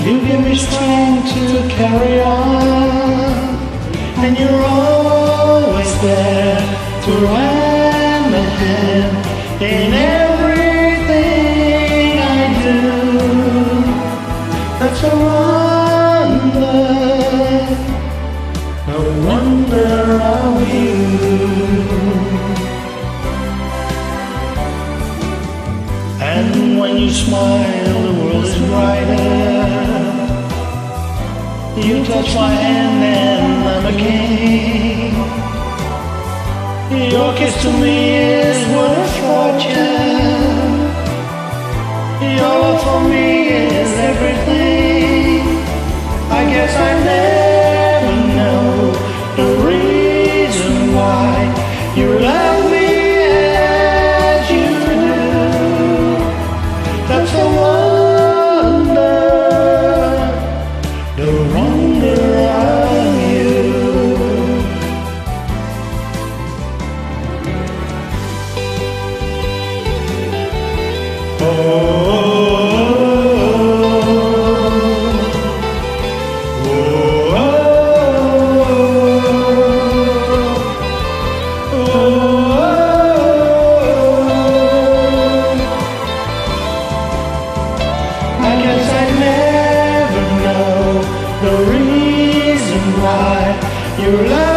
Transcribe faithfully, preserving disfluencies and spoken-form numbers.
You give me strength to carry on, and you're always there to lend a hand in everything I do. That's a wonder, a wonder of you. And when you smile, the world is brighter. You touch my hand and I'm a king. Your kiss to me is worth a fortune. Your love for me is everything. I guess I never know the reason why you love me as you do. That's a wonder, the wonder of you. Oh, oh, oh, oh, I guess I never know the reason why you love